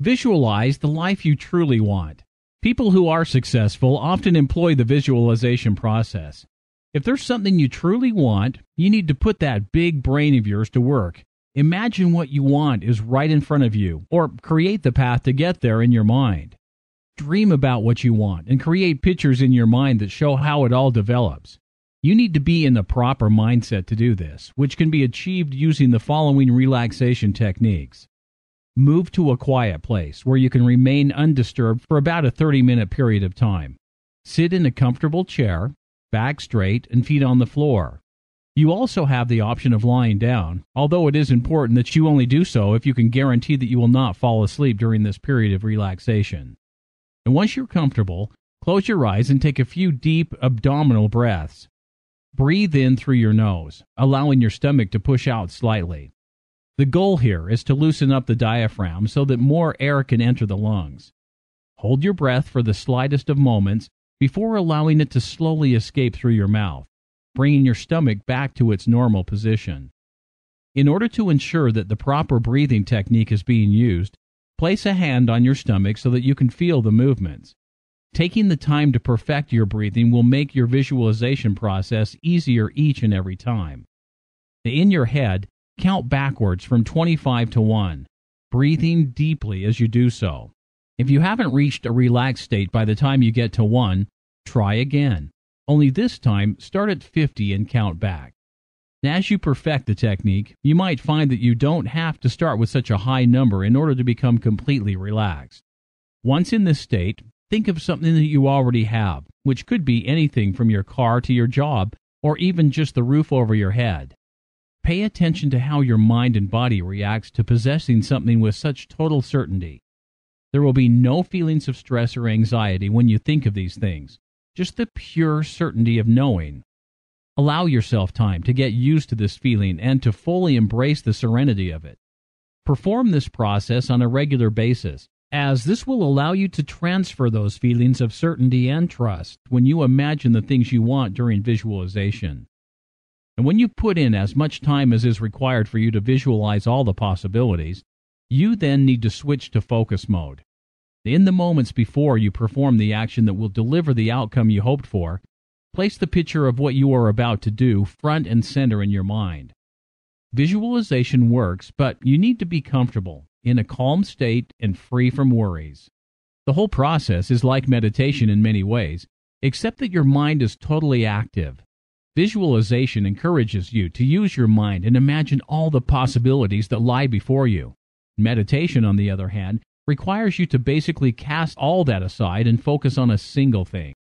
Visualize the life you truly want. People who are successful often employ the visualization process. If there's something you truly want, you need to put that big brain of yours to work. Imagine what you want is right in front of you, or create the path to get there in your mind. Dream about what you want and create pictures in your mind that show how it all develops. You need to be in the proper mindset to do this, which can be achieved using the following relaxation techniques. Move to a quiet place where you can remain undisturbed for about a 30-minute period of time. Sit in a comfortable chair, back straight and feet on the floor. You also have the option of lying down, although it is important that you only do so if you can guarantee that you will not fall asleep during this period of relaxation. And once you're comfortable, close your eyes and take a few deep abdominal breaths. Breathe in through your nose, allowing your stomach to push out slightly. The goal here is to loosen up the diaphragm so that more air can enter the lungs. Hold your breath for the slightest of moments before allowing it to slowly escape through your mouth, bringing your stomach back to its normal position. In order to ensure that the proper breathing technique is being used, place a hand on your stomach so that you can feel the movements. Taking the time to perfect your breathing will make your visualization process easier each and every time. In your head, count backwards from 25 to 1, breathing deeply as you do so. If you haven't reached a relaxed state by the time you get to 1, try again. Only this time, start at 50 and count back. As you perfect the technique, you might find that you don't have to start with such a high number in order to become completely relaxed. Once in this state, think of something that you already have, which could be anything from your car to your job, or even just the roof over your head. Pay attention to how your mind and body reacts to possessing something with such total certainty. There will be no feelings of stress or anxiety when you think of these things, just the pure certainty of knowing. Allow yourself time to get used to this feeling and to fully embrace the serenity of it. Perform this process on a regular basis, as this will allow you to transfer those feelings of certainty and trust when you imagine the things you want during visualization. And when you put in as much time as is required for you to visualize all the possibilities, you then need to switch to focus mode. In the moments before you perform the action that will deliver the outcome you hoped for, place the picture of what you are about to do front and center in your mind. Visualization works, but you need to be comfortable, in a calm state, and free from worries. The whole process is like meditation in many ways, except that your mind is totally active. Visualization encourages you to use your mind and imagine all the possibilities that lie before you. Meditation, on the other hand, requires you to basically cast all that aside and focus on a single thing.